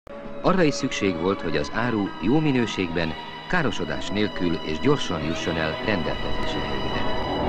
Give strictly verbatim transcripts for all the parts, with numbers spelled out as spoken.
Arra is szükség volt, hogy az áru jó minőségben, károsodás nélkül és gyorsan jusson el rendeltetési helyére.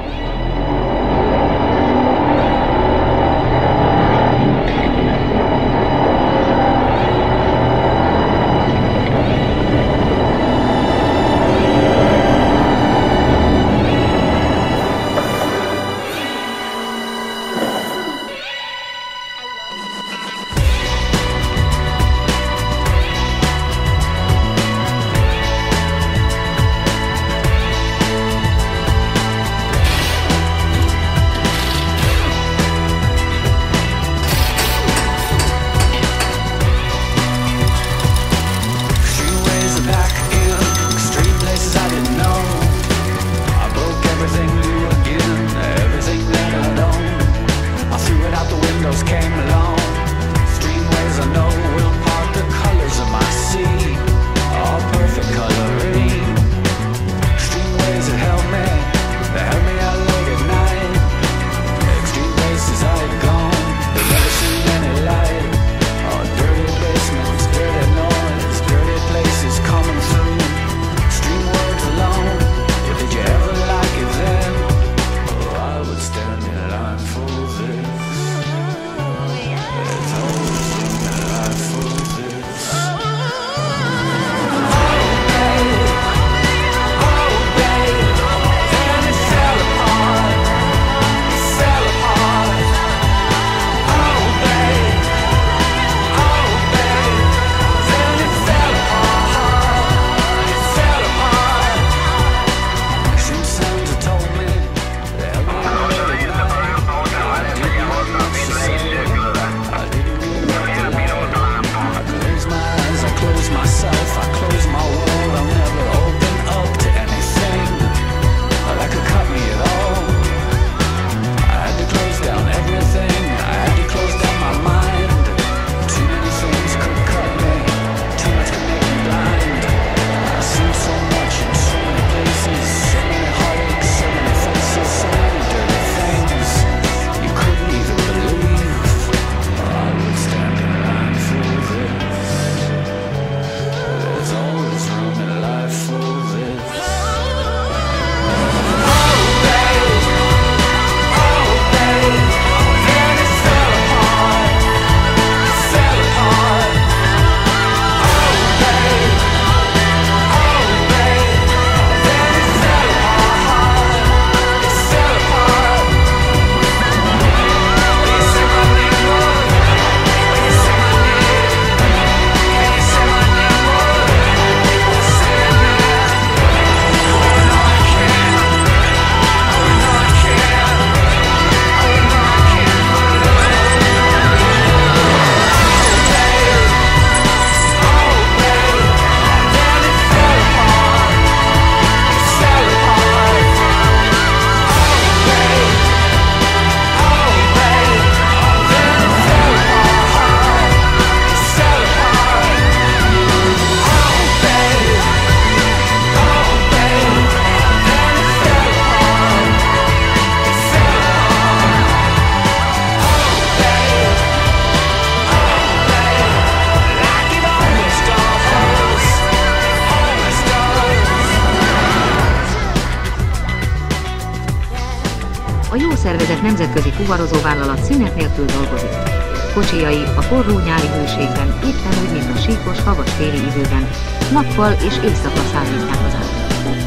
A jó szervezett nemzetközi fuvarozóvállalat szünet nélkül dolgozik. Kocsijai a forró nyári hőségben, éppen úgy, mint a síkos, havas téli időben, nappal és éjszaka szállítják az árut.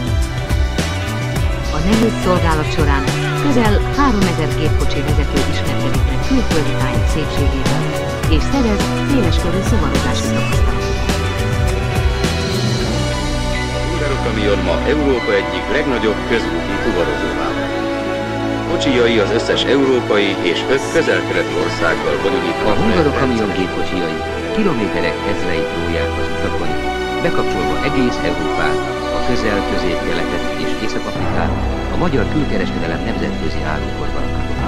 A nehéz szolgálat során közel háromezer gépkocsi vezető ismerkedik meg külföldi tájak szépségével, és szerez széleskörű szuvarozási tapasztalatot. Hungarokamion ma Európa egyik legnagyobb közúti fuvarozóvállalat. Kocsijai az összes európai és öt közel-keleti országgal bonyolít a Hungarokamion gépkocsijai kilométerek ezreit róják az utakon, bekapcsolva egész Európát, a közel-közép-keletet és Észak-Afrikát a magyar külkereskedelem nemzetközi áruforgalmába.